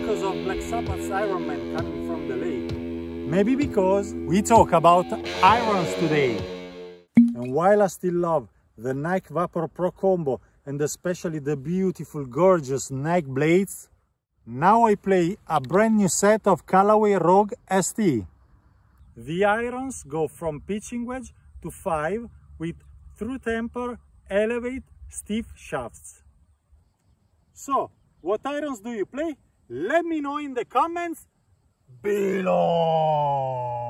because of Black Sabbath's Iron Man coming from the lake. Maybe because we talk about irons today. And while I still love the Nike Vapor Pro Combo and especially the beautiful, gorgeous Nike blades, now I play a brand new set of Callaway Rogue ST. The irons go from pitching wedge to 5 with through temper, elevate, stiff shafts. So, what irons do you play? Let me know in the comments below.